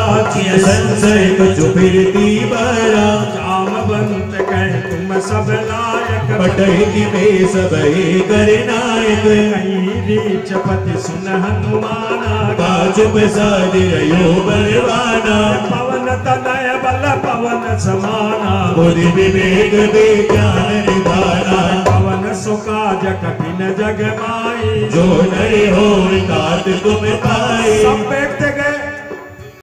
किया संशय कुछ फिरती बरा जामवंत कह तुम सब लायक पटही में सब कर नायक कहीं रीच पति सुन हनुमाना काज प्रसाद रयो बलवाना पवन तनय बल पवन समाना बुद्धि विवेक विज्ञान निधाना पवन सुकाज कठिन जग माई जो नरे हो तात तुम